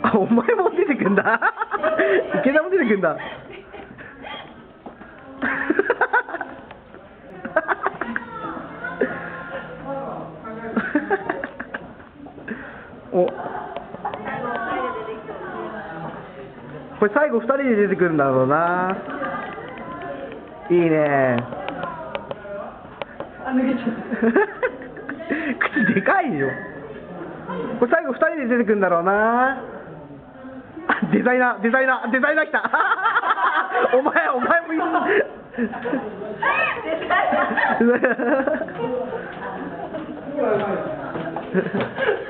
あ、お前も出てくんだ。池田も出てくんだ。お、これ最後2人で出てくるんだろうな。いいね。 あ、脱げちゃった。 口でかいよ。これ最後2人で出てくるんだろうな。デザイナー来た。お前もいい。デザイナー。